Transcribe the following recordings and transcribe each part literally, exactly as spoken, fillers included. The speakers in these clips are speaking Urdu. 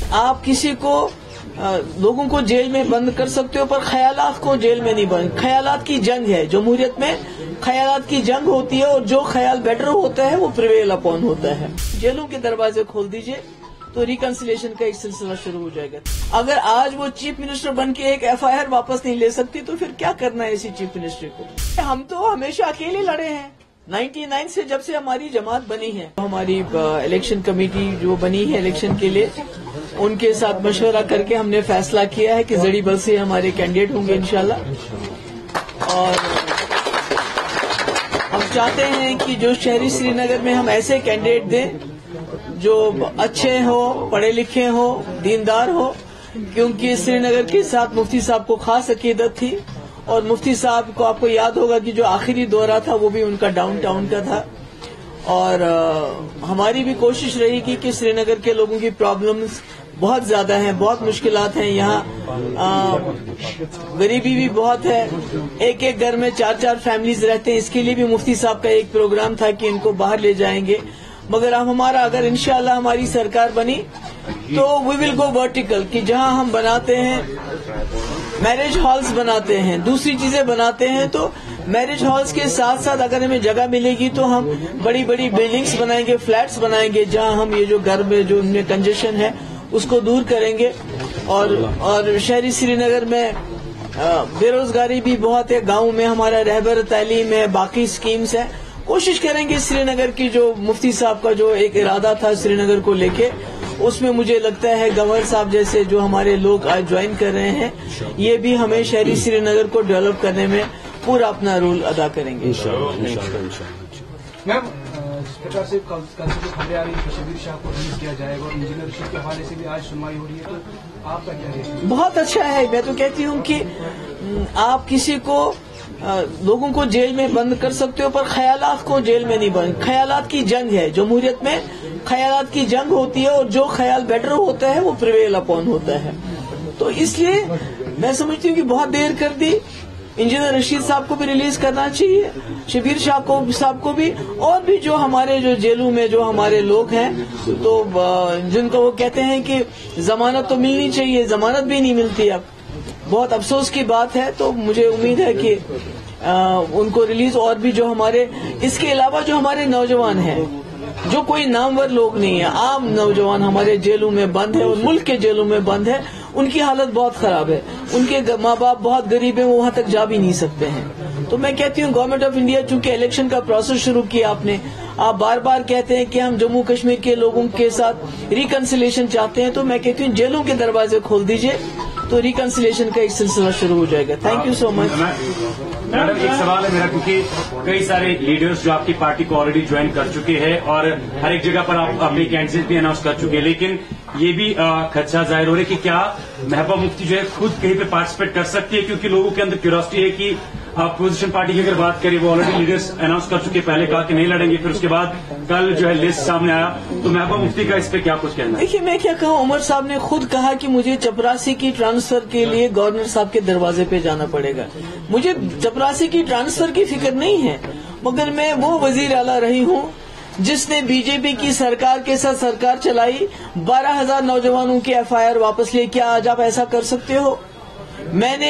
آپ کسی کو لوگوں کو جیل میں بند کر سکتے ہو پر خیالات کو جیل میں نہیں بند. خیالات کی جنگ ہے جمہوریت میں, خیالات کی جنگ ہوتی ہے اور جو خیال بیٹر ہوتا ہے وہ پریویل اپون ہوتا ہے. جیلوں کے دروازے کھول دیجئے تو ریکنسیلیشن کا ایک سلسلہ شروع ہو جائے گا. اگر آج وہ چیف منسٹر بن کے ایک ایف آئی آر واپس نہیں لے سکتی تو پھر کیا کرنا ہے اسی چیف منسٹر کو. ہم تو ہمیشہ اکیلے لڑے ہیں نائنٹی نائن سے, جب سے ہماری جماعت بنی ہے. ہماری الیکشن کمیٹی جو بنی ہے الیکشن کے لیے, ان کے ساتھ مشورہ کر کے ہم نے فیصلہ کیا ہے کہ زڑی بل سے ہمارے کینڈیڈیٹ ہوں گے انشاءاللہ. اور ہم چاہتے ہیں کہ جو شہری سری نگر میں ہم ایسے کینڈیڈیٹ دیں جو اچھے ہو, پڑھے لکھے ہو, دیندار ہو, کیونکہ سری نگر کے ساتھ مفتی صاحب کو خاص عقیدت تھی. اور مفتی صاحب کو آپ کو یاد ہوگا کہ جو آخری دورہ تھا وہ بھی ان کا ڈاؤن ٹاؤن کا تھا. اور ہماری بھی کوشش رہی گی کہ سری نگر کے لوگوں کی پرابلمز بہت زیادہ ہیں, بہت مشکلات ہیں یہاں, غریبی بھی بہت ہے, ایک ایک گھر میں چار چار فیملیز رہتے ہیں. اس کے لیے بھی مفتی صاحب کا ایک پروگرام تھا کہ ان کو باہر لے جائیں گے. مگر ہم ہمارا اگر انشاءاللہ ہماری سرکار بنی تو وی ول گو ورٹیکل, کہ جہاں ہم بناتے ہیں میرج ہالز بناتے ہیں, دوسری چیزیں بناتے ہیں, تو میرج ہالز کے ساتھ ساتھ اگر ہمیں جگہ ملے گی تو ہم بڑی بڑی بلڈنگز بنائیں گے, فلیٹس بنائیں گے, جہاں ہم یہ جو گھر میں جو ان میں کنجیشن ہے اس کو دور کریں گے. اور اور شہری سری نگر میں بے روزگاری بھی بہت ہے, گاؤں میں ہمارا رہبر تعلیم ہے, باقی اسکیمز ہیں. کوشش کریں گے سری نگر کی جو مفتی صاحب کا جو ایک ارادہ تھا سری نگر کو لے کے, اس میں مجھے لگتا ہے گورنر صاحب جیسے جو ہمارے لوگ آج جوائن کر رہے ہیں یہ بھی ہمیں شہری سری نگر کو ڈیولپ کرنے میں پورا اپنا رول ادا کریں گے. میم جس پرکار سے کل سے خبریں آ رہی ہیں کہ شبیر شاہ کو ریلیز کیا جائے گا اور انجینئر رشید کے حوالے سے بھی آج سنوائی ہو رہی ہے, تو آپ کا کیا ہے؟ بہت اچھا ہے. میں تو کہتی ہوں کہ آپ کسی کو لوگوں کو جیل میں بند کر سکتے ہو پر خیالات کو جیل میں نہیں بند. خیالات کی جنگ ہے جمہوریت میں, خیالات کی جنگ ہوتی ہے اور جو خیال بیٹر ہوتا ہے وہ پریویل اپون ہوتا ہے. تو اس لیے میں سمجھتی ہوں کہ بہت دیر کر دی. انجینئر رشید صاحب کو بھی ریلیز کرنا چاہیے, شبیر شاہ کو صاحب کو بھی, اور بھی جو ہمارے جو جیلوں میں جو ہمارے لوگ ہیں تو جن کو وہ کہتے ہیں کہ ضمانت تو ملنی چاہیے, ضمانت بھی نہیں ملتی. اب بہت افسوس کی بات ہے. تو مجھے امید ہے کہ ان کو ریلیز, اور بھی جو ہمارے اس کے علاوہ جو ہمارے نوجوان ہیں جو کوئی نامور لوگ نہیں ہیں, عام نوجوان ہمارے جیلوں میں بند ہیں اور ملک کے جیلوں میں بند ہیں, ان کی حالت بہت خراب ہے. ان کے ماں باپ بہت غریب ہیں, وہ وہاں تک جا بھی نہیں سکتے ہیں. تو میں کہتی ہوں گورنمنٹ آف انڈیا چونکہ الیکشن کا پروسیس شروع کیا آپ نے, آپ بار بار کہتے ہیں کہ ہم جموں کشمیر کے لوگوں کے ساتھ ریکنسیلیشن چاہتے ہیں, تو میں کہتی ہوں جیلوں کے دروازے کھول دیجئے تو ریکنسیلیشن کا ایک سلسلہ شروع ہو جائے گا. Thank you so much. Madam ایک سوال ہے میرا, کیونکہ کئی سارے لیڈرز جو آپ کی پارٹی کو آلریڈی جوائن کر چکے ہیں اور ہر ایک جگہ پر آپ اپنے کینڈیڈیٹ بھی اناؤنس کر چکے ہیں, لیکن یہ بھی خدشہ ظاہر ہو رہا ہے کہ کیا محبوبہ مفتی جو ہے خود کہیں پہ پارٹیسپیٹ کر سکتی ہے, کیونکہ لوگوں کے اندر کیوریوسٹی ہے کہ اپوزیشن پارٹی کی اگر بات کریں وہ آلریڈی لیڈرز اناؤنس کر چکے, پہلے کہا کہ نہیں لڑیں گے, پھر اس کے بعد کل جو ہے لسٹ سامنے آیا, تو محبوبہ مفتی کا اس پہ کیا کچھ کہنا ہے؟ دیکھیے میں کیا کہوں, عمر صاحب نے خود کہا کہ مجھے چپراسی کی ٹرانسفر کے لیے گورنر صاحب کے دروازے پہ جانا پڑے گا. مجھے چپراسی کی ٹرانسفر کی فکر نہیں ہے, مگر میں وہ وزیر اعلیٰ رہی ہوں جس نے بی جے پی کی سرکار کے ساتھ سرکار چلائی, بارہ ہزار نوجوانوں کے ایف آئی آر واپس لیے. کیا آج آپ ایسا کر سکتے ہو؟ میں نے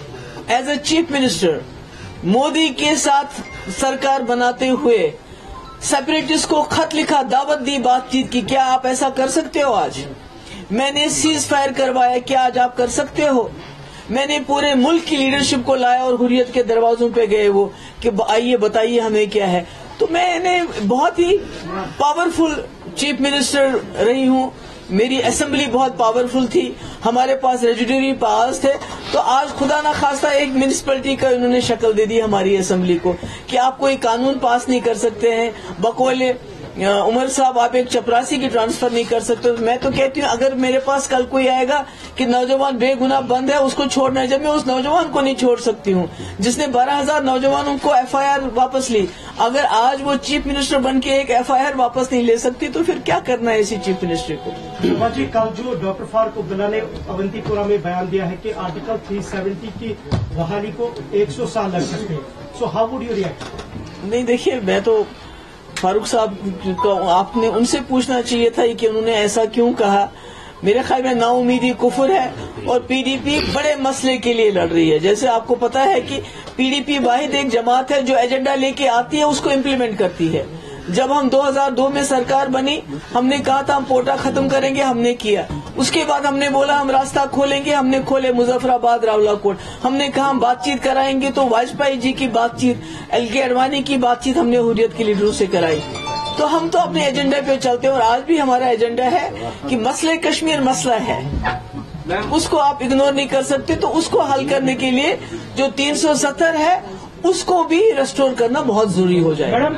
as a chief minister Modi کے ساتھ سرکار بناتے ہوئے سیپریٹسٹ کو خط لکھا, دعوت دی, بات چیت کی. کیا آپ ایسا کر سکتے ہو آج؟ میں نے سیز فائر کروایا, کیا آج آپ کر سکتے ہو؟ میں نے پورے ملک کی لیڈرشپ کو لایا اور حریت کے دروازوں پہ گئے وہ کہ آئیے بتائیے ہمیں کیا ہے. تو میں نے بہت ہی پاورفل چیف منسٹر رہی ہوں, میری اسمبلی بہت پاورفل تھی, ہمارے پاس ریجوڈیری پاورز تھے. تو آج خدا نہ خواستہ ایک میونسپلٹی کا انہوں نے شکل دے دی ہماری اسمبلی کو کہ آپ کوئی قانون پاس نہیں کر سکتے ہیں, بقول عمر صاحب آپ ایک چپراسی کی ٹرانسفر نہیں کر سکتے. میں تو کہتی ہوں اگر میرے پاس کل کوئی آئے گا کہ نوجوان بے گناہ بند ہے اس کو چھوڑنا ہے, جب میں اس نوجوان کو نہیں چھوڑ سکتی ہوں جس نے بارہ ہزار نوجوانوں کو ایف آئی آر واپس لی, اگر آج وہ چیف منسٹر بن کے ایک ایف آئی آر واپس نہیں لے سکتی تو پھر کیا کرنا ہے اسی چیف منسٹر کو. جی کل جو ڈاکٹر فاروق عبداللہ نے اونتی پورہ میں بیان دیا ہے کہ آرٹیکل تھری سیونٹی کی بحالی کو ایک سو سال لگ سکتے ہیں, so how would you react? نہیں دیکھیے, میں تو فاروق صاحب کو آپ نے ان سے پوچھنا چاہیے تھا کہ انہوں نے ایسا کیوں کہا. میرے خیال میں نا امیدی کفر ہے اور پی ڈی پی بڑے مسئلے کے لیے لڑ رہی ہے. جیسے آپ کو پتا ہے کہ پی ڈی پی واحد ایک جماعت ہے جو ایجنڈا لے کے آتی ہے اس کو امپلیمنٹ کرتی ہے. جب ہم دو ہزار دو میں سرکار بنی ہم نے کہا تھا ہم کوٹا ختم کریں گے, ہم نے کیا. اس کے بعد ہم نے بولا ہم راستہ کھولیں گے, ہم نے کھولے مظفر آباد راولا کوٹ. ہم نے کہا ہم بات چیت کرائیں گے تو واجپئی جی کی بات چیت, ایل کے اڈوانی کی بات چیت ہم نے حریت کے لیڈروں سے کرائی. تو ہم تو اپنے ایجنڈے پہ چلتے ہیں اور آج بھی ہمارا ایجنڈا ہے کہ مسئلہ کشمیر مسئلہ ہے, اس کو آپ اگنور نہیں کر سکتے. تو اس کو حل کرنے کے لیے جو تین سو ستر ہے اس کو بھی ریسٹور کرنا بہت ضروری ہو جائے گا.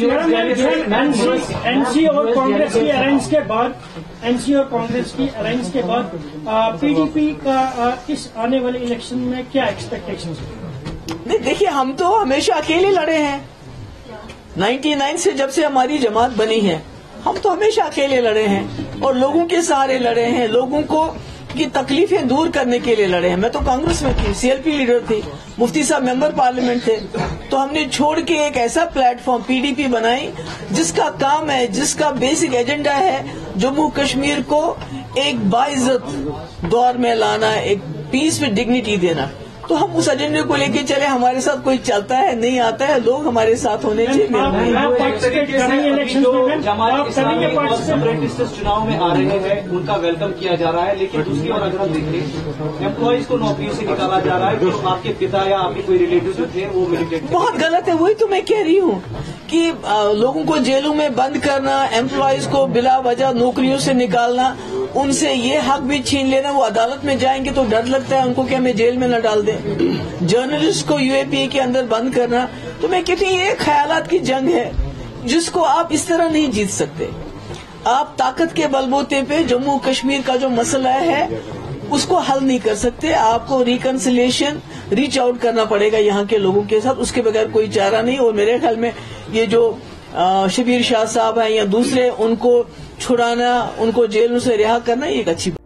این سی اور کانگریس کی الائنس کے بعد این سی اور کانگریس کی الائنس کے بعد پی ڈی پی کا اس آنے والے الیکشن میں کیا ایکسپیکٹیشن ہے؟ نہیں دیکھیے, ہم تو ہمیشہ اکیلے لڑے ہیں. نائنٹی نائن سے جب سے ہماری جماعت بنی ہے ہم تو ہمیشہ اکیلے لڑے ہیں اور لوگوں کے سہارے لڑے ہیں, لوگوں کو کی تکلیفیں دور کرنے کے لیے لڑے ہیں. میں تو کانگریس میں تھی, سی ایل پی لیڈر تھی, مفتی صاحب ممبر پارلیمنٹ تھے. تو ہم نے چھوڑ کے ایک ایسا platform P D P بنائی جس کا کام ہے, جس کا بیسک ایجنڈا ہے جموں کشمیر کو ایک باعزت دور میں لانا, ایک پیس میں ڈگنیٹی دینا. تو ہم اس ایجنڈے کو لے کے چلے. ہمارے ساتھ کوئی چلتا ہے نہیں آتا ہے, لوگ ہمارے ساتھ ہونے چاہیے. چناؤ میں آ رہے ہیں ان کا ویلکم کیا جا رہا ہے, لیکن دوسری اور اگر ہم دیکھیں امپلائیز کو نوکریوں سے نکالا جا رہا ہے. جو آپ کے پتا یا آپ کے کوئی ریلیٹو جو تھے وہ بہت غلط ہے. وہی تو میں کہہ رہی ہوں کہ لوگوں کو جیلوں میں بند کرنا, امپلائیز کو بلا وجہ نوکریوں سے نکالنا, ان سے یہ حق بھی چھین لینا. وہ عدالت میں جائیں گے تو ڈر لگتا ہے ان کو کہ ہمیں جیل میں نہ ڈال دیں. جرنلسٹ کو یو اے پی اے کے اندر بند کرنا, تو میں کہتی ہوں یہ خیالات کی جنگ ہے جس کو آپ اس طرح نہیں جیت سکتے. آپ طاقت کے بلبوتے پہ جموں کشمیر کا جو مسئلہ ہے اس کو حل نہیں کر سکتے. آپ کو ریکنسلیشن ریچ آؤٹ کرنا پڑے گا یہاں کے لوگوں کے ساتھ, اس کے بغیر کوئی چارہ نہیں. اور میرے خیال میں یہ جو شبیر شاہ صاحب ہیں یا دوسرے, ان کو چھڑانا, ان کو جیلوں سے رہا کرنا, یہ ایک اچھی